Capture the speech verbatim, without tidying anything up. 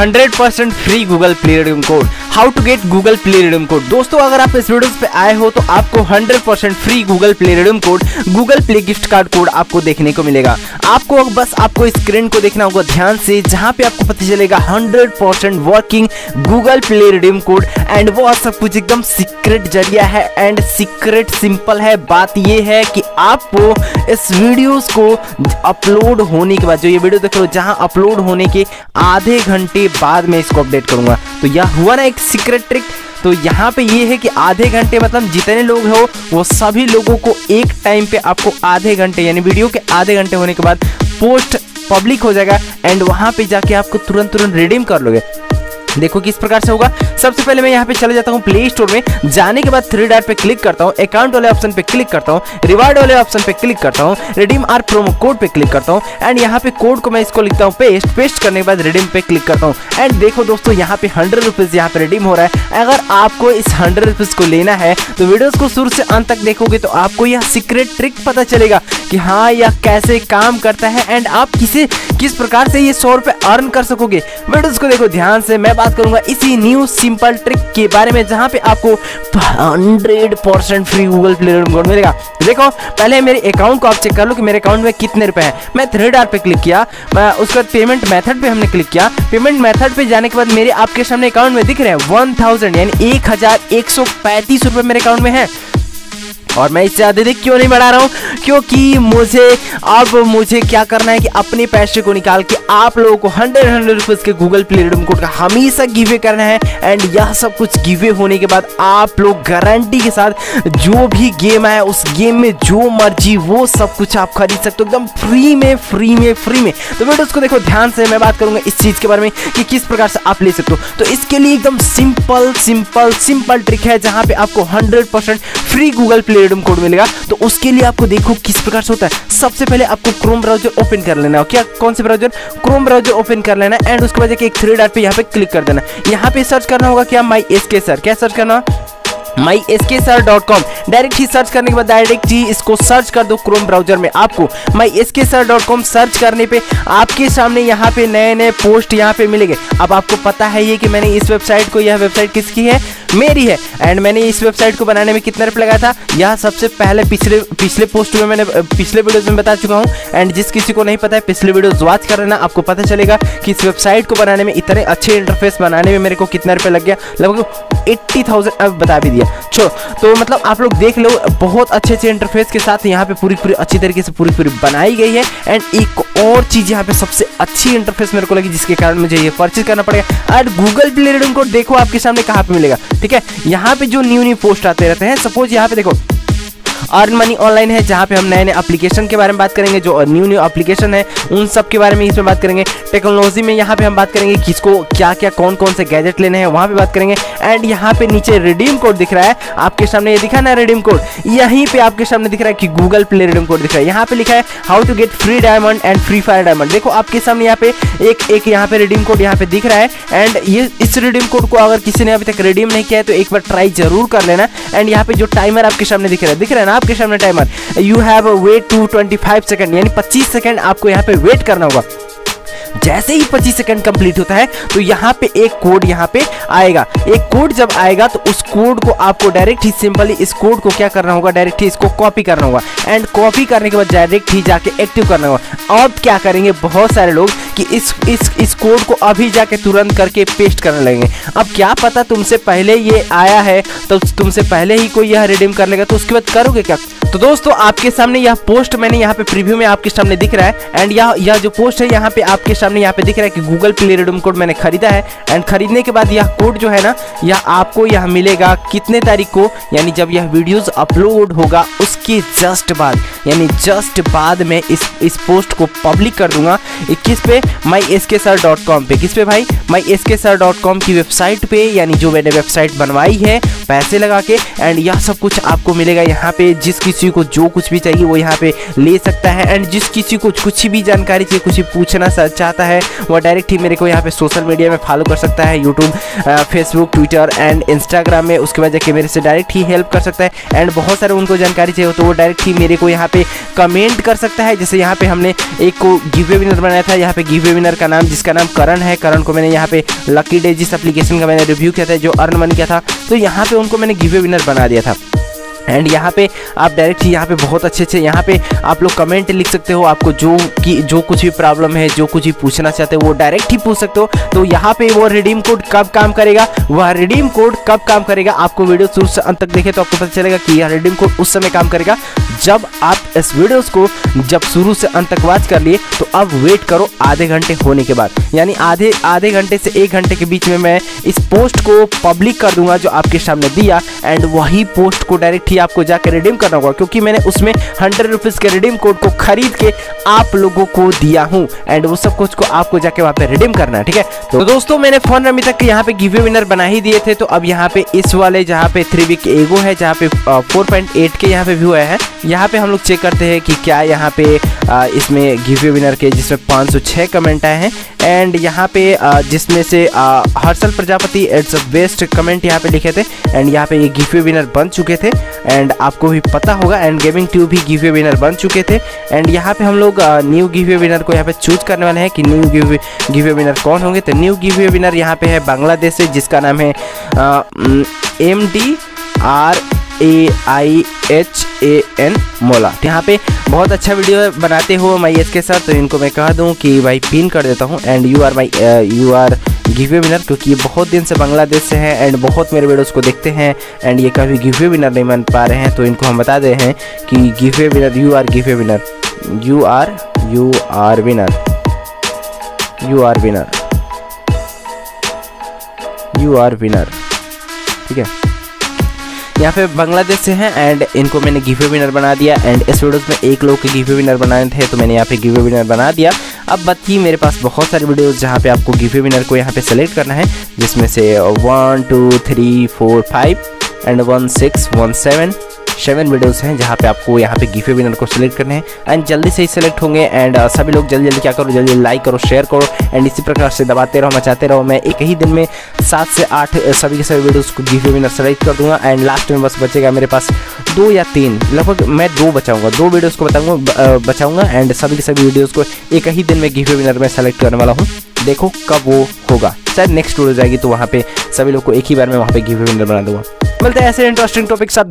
Hundred percent free Google play redeem code. How to get Google play redeem code. दोस्तों अगर आप इस video पे आए हो तो आपको hundred percent free Google play redeem code, Google play gift card code आपको देखने को मिलेगा। आपको बस आपको स्क्रीन को देखना होगा ध्यान से, जहां पे आपको पता चलेगा hundred percent working Google play redeem code and वो सब कुछ एकदम सीक्रेट जरिया है एंड सीक्रेट सिंपल है। बात ये है कि आपको इस वीडियोस को अपलोड होने के बाद, जो ये वीडियो देख रहे हो जहां अपलोड होने के आधे घंटे बाद में इसको अपडेट करूंगा। तो यह हुआ ना एक सीक्रेट ट्रिक। तो यहाँ पे ये है कि आधे घंटे मतलब जितने लोग हो वो सभी लोगों को एक टाइम पे आपको आधे घंटे यानी वीडियो के आधे घंटे होने के बाद पोस्ट पब्लिक हो जाएगा एंड वहां पे जाके आपको तुरंत तुरंत रिडीम कर लोगे। देखो किस प्रकार से होगा। सबसे पहले मैं यहाँ पे चले जाता हूँ प्ले स्टोर में। जाने के बाद थ्री डॉट पे क्लिक करता हूँ, अकाउंट वाले ऑप्शन पे क्लिक करता हूँ, रिवार्ड वाले ऑप्शन पे क्लिक करता हूँ, रिडीम आर प्रोमो कोड पे क्लिक करता हूँ एंड यहाँ पे कोड को मैं इसको लिखता हूँ पेस्ट। पेस्ट करने के बाद रिडीम पे क्लिक करता हूँ एंड देखो दोस्तों यहाँ पे हंड्रेड रुपीज यहाँ पे रिडीम हो रहा है। अगर आपको इस हंड्रेड रुपीज को लेना है तो वीडियोस को शुरू से अंत तक देखोगे तो आपको यह सीक्रेट ट्रिक पता चलेगा कि हाँ यह कैसे काम करता है एंड आप किसे किस प्रकार से ये सौ रुपए अर्न कर सकोगे। वीडियोस को देखो ध्यान से। मैं बात करूंगा इसी न्यू सिंपल ट्रिक के बारे में जहां पे आपको hundred percent free Google play redeem code मिलेगा। देखो पहले मेरे अकाउंट को आप चेक कर लो कि मेरे अकाउंट में कितने रुपए हैं। मैं थ्री डॉट पे क्लिक किया, उसके बाद पेमेंट मेथड पे हमने क्लिक किया। पेमेंट मेथड पे जाने के बाद मेरे आपके सामने अकाउंट में दिख रहे हैं वन थाउजेंड यानी एक हजार एक सौ पैंतीस रुपए मेरे अकाउंट में है। और मैं इससे अधिक क्यों नहीं बढ़ा रहा हूँ, क्योंकि मुझे अब मुझे क्या करना है कि अपने पैसे को निकाल के आप लोगों को हंड्रेड हंड्रेड रुपीज के गूगल प्ले रिडीम कोड का हमेशा गिवे करना है एंड यह सब कुछ गिवे होने के बाद आप लोग गारंटी के साथ जो भी गेम है उस गेम में जो मर्जी वो सब कुछ आप खरीद सकते हो एकदम फ्री में फ्री में फ्री में। तो वीडियो को देखो ध्यान से। मैं बात करूंगा इस चीज के बारे में कि किस प्रकार से आप ले सकते हो। तो इसके लिए एकदम सिंपल सिंपल सिंपल ट्रिक है जहां पे आपको hundred percent free Google play redeem code मिलेगा। तो उसके लिए आपको देखो किस प्रकार से होता है। सबसे पहले आपको क्रोम ब्राउजर ओपन कर लेना है। क्या कौन से ब्राउजर? क्रोम ब्राउजर ओपन कर लेना एंड उसके बाद एक थ्री डॉट पे यहाँ पे क्लिक कर देना। यहाँ पे सर्च करना होगा क्या माई एस के सर। क्या सर्च करना? My S K sir dot com. Direct ही सर्च करने के बाद डायरेक्ट ही इसको सर्च कर दो क्रोम ब्राउजर में। आपको my S K sir dot com search करने पे आपके सामने यहाँ पे नए नए पोस्ट यहाँ पे मिलेंगे। अब आपको पता है ये कि मैंने इस वेबसाइट को, यह वेबसाइट किसकी है? मेरी है एंड मैंने इस वेबसाइट को बनाने में कितना रुपये लगाया था यह सबसे पहले पिछले पिछले पोस्ट में मैंने पिछले वीडियोस में बता चुका हूँ एंड जिस किसी को नहीं पता है पिछले वीडियोस वॉच कर लेना, आपको पता चलेगा कि इस वेबसाइट को बनाने में, इतने अच्छे इंटरफेस बनाने में मेरे को कितना रुपये लग गया। लगभग एट्टी थाउजेंड अब बता भी दिया। छो तो मतलब आप लोग देख लो बहुत अच्छे अच्छे इंटरफेस के साथ यहाँ पे पूरी पूरी अच्छी तरीके से पूरी पूरी बनाई गई है एंड एक और चीज यहाँ पे सबसे अच्छी इंटरफेस मेरे को लगी जिसके कारण मुझे ये परचेज करना पड़ेगा। और गूगल प्ले रिडीम कोड देखो आपके सामने कहाँ पे मिलेगा। ठीक है, यहाँ पे जो न्यू न्यू पोस्ट आते रहते हैं, सपोज यहाँ पे देखो अर्न मनी ऑनलाइन है जहाँ पे हम नए नए एप्लीकेशन के बारे में बात करेंगे, जो न्यू न्यू एप्लीकेशन है उन सब के बारे में इसमें बात करेंगे। टेक्नोलॉजी में यहाँ पे हम बात करेंगे किसको क्या क्या कौन कौन से गैजेट लेने हैं वहाँ पे बात करेंगे। एंड यहाँ पे नीचे रिडीम कोड दिख रहा है आपके सामने, ये दिखा ना रिडीम कोड, यहीं पे आपके सामने दिख रहा है कि गूगल प्ले रिडीम कोड दिख रहा है। यहाँ पे लिखा है how to get free diamond and free fire diamond. देखो आपके सामने यहाँ पे एक एक यहाँ पे रिडीम कोड यहाँ पे दिख रहा है एंड ये इस रिडीम कोड को अगर किसी ने अभी तक रिडीम नहीं किया है तो एक बार ट्राई जरूर कर लेना। एंड यहाँ पे जो टाइमर आपके सामने दिख रहा है दिख रहा है ना आपके सामने timer, you have wait to twenty five second यानी पच्चीस सेकंड आपको यहाँ पे वेट करना होगा। जैसे ही पच्चीस सेकंड कंप्लीट होता है तो यहाँ पे एक कोड यहाँ पे आएगा। एक कोड जब आएगा तो उस कोड को आपको डायरेक्ट ही सिंपली इस कोड को क्या करना होगा, डायरेक्ट ही इसको कॉपी करना होगा एंड कॉपी करने के बाद डायरेक्ट ही जाके एक्टिव करना होगा। अब क्या करेंगे बहुत सारे लोग कि इस इस इस कोड को अभी जाके तुरंत करके पेस्ट करने लगेंगे। अब क्या पता तुमसे पहले ये आया है तो तुमसे पहले ही कोई यह रिडीम कर लेगा, तो उसके बाद करोगे क्या? तो दोस्तों आपके सामने यह पोस्ट मैंने यहाँ पे प्रीव्यू में आपके सामने दिख रहा है एंड यह यह जो पोस्ट है यहाँ पे आपके सामने यहाँ पे दिख रहा है कि गूगल प्ले रिडीम कोड मैंने खरीदा है एंड खरीदने के बाद यह कोड जो है ना यह आपको यह मिलेगा कितने तारीख को, यानी जब यह वीडियोस अपलोड होगा उसके जस्ट बाद, यानी जस्ट बाद में इस इस पोस्ट को पब्लिक कर दूंगा। किस पे? My S K sir dot com पे। किस पे भाई? My S K sir dot com की वेबसाइट पे, यानी जो मैंने वेबसाइट बनवाई है पैसे लगा के एंड यह सब कुछ आपको मिलेगा यहाँ पे। जिस किसी को जो कुछ भी चाहिए वो यहाँ पे ले सकता है एंड जिस किसी को कुछ भी जानकारी चाहिए, कुछ भी पूछना चाहता चाहता है वह डायरेक्ट ही मेरे को यहाँ पे सोशल मीडिया में फॉलो कर सकता है, YouTube, Facebook, Twitter and Instagram में। उसके बाद जाके मेरे से डायरेक्ट ही हेल्प कर सकता है एंड बहुत सारे उनको जानकारी चाहिए तो वो डायरेक्ट ही मेरे को यहाँ पे कमेंट कर सकता है। जैसे यहाँ पे हमने एक को गिव विनर बनाया था, यहाँ पे गिव विनर का नाम जिसका नाम करण है, करण को मैंने यहाँ पे लकी डे जिस एप्लीकेशन का मैंने रिव्यू किया था जो अर्न मनी किया था, तो यहाँ पे उनको मैंने गिव विनर बना दिया था। एंड यहाँ पे आप डायरेक्ट यहाँ पे बहुत अच्छे अच्छे यहाँ पे आप लोग कमेंट लिख सकते हो, आपको जो कि जो कुछ भी प्रॉब्लम है, जो कुछ भी पूछना चाहते हो वो डायरेक्ट ही पूछ सकते हो। तो यहाँ पे वो रिडीम कोड कब काम करेगा, वह रिडीम कोड कब काम करेगा, आपको वीडियो शुरू से अंत तक देखे तो आपको पता चलेगा कि यह रिडीम कोड उस समय काम करेगा जब आप इस वीडियोस को जब शुरू से अंत तक वॉच कर लिए। तो अब वेट करो आधे घंटे होने के बाद, यानी आधे आधे घंटे से एक घंटे के बीच में मैं इस पोस्ट को पब्लिक कर दूंगा जो आपके सामने दिया, एंड वही पोस्ट को डायरेक्ट ही आपको जाकर रिडीम करना होगा क्योंकि मैंने उसमें हंड्रेड रुपीज के रिडीम कोड को खरीद के आप लोगों को दिया हूं एंड वो सब कुछ को आपको जाके वहां पे रिडीम करना है, ठीक है। तो दोस्तों मैंने फोन रमी तक यहाँ पे गिव विनर बना ही दिए थे, तो अब यहाँ पे इस वाले जहाँ पे थ्री वीक एगो है जहाँ पे फोर पॉइंट एट के यहाँ पे व्यू आया है, यहाँ पे हम लोग चेक करते हैं कि क्या यहाँ पे आ, इसमें गिव विनर के जिसमें पाँच सौ छह कमेंट आए हैं एंड यहाँ पे आ, जिसमें से आ, Harshal Prajapati it's a best comment यहाँ पे लिखे थे एंड यहाँ पे ये गिव विनर बन चुके थे एंड आपको भी पता होगा। एंड गेमिंग ट्यूब भी गिव विनर बन चुके थे एंड यहाँ पे हम लोग न्यू गिव विनर को यहाँ पे चूज करने वाले हैं कि न्यू गिव गिव विनर कौन होंगे। तो न्यू गिव विनर यहाँ पे है बांग्लादेश से जिसका नाम है M D R A I H A N Mola. यहाँ पे बहुत अच्छा वीडियो बनाते हो माई एस के साथ, तो इनको मैं कह दूँ कि भाई पिन कर देता हूँ and you are my you are give winner, क्योंकि ये बहुत दिन से बांग्लादेश से हैं एंड बहुत मेरे वीडियोस को देखते हैं एंड ये कभी गिव विनर नहीं बन पा रहे हैं, तो इनको हम बता दे हैं कि give winner you are give winner you are you are winner you are winner you are winner ठीक है। यहाँ पे बांग्लादेश से हैं एंड इनको मैंने गिव विनर बना दिया एंड इस वीडियोस में एक लोग के गिव विनर बनाए थे तो मैंने यहाँ पे गिव विनर बना दिया। अब बाकी मेरे पास बहुत सारे वीडियोस जहाँ पे आपको गिव विनर को यहाँ पे सेलेक्ट करना है, जिसमें से one two three four five and one six one seven seven videos हैं जहाँ पे आपको यहाँ पे गिव विनर को सिलेक्ट करने हैं एंड जल्दी से ही सिलेक्ट होंगे एंड uh, सभी लोग जल्दी जल्दी क्या करो, जल्दी लाइक करो, शेयर करो एंड इसी प्रकार से दबाते रहो, मचाते रहो। मैं एक ही दिन में सात से आठ सभी के सभी वीडियोस को गिव विनर सेलेक्ट कर दूंगा एंड लास्ट में बस बचेगा मेरे पास दो या तीन, लगभग मैं दो बचाऊंगा, दो वीडियोस को बताऊंगा बचाऊंगा एंड सभी के सभी वीडियोस को एक ही दिन में गिव विनर में सेलेक्ट करने वाला हूँ। देखो कब वो होगा, शायद नेक्स्ट वीडियो जाएगी तो वहाँ पे सभी लोग को एक ही बार में वहाँ पे गिव विनर बना दूंगा। मिलते हैं ऐसे इंटरेस्टिंग टॉपिक साथ।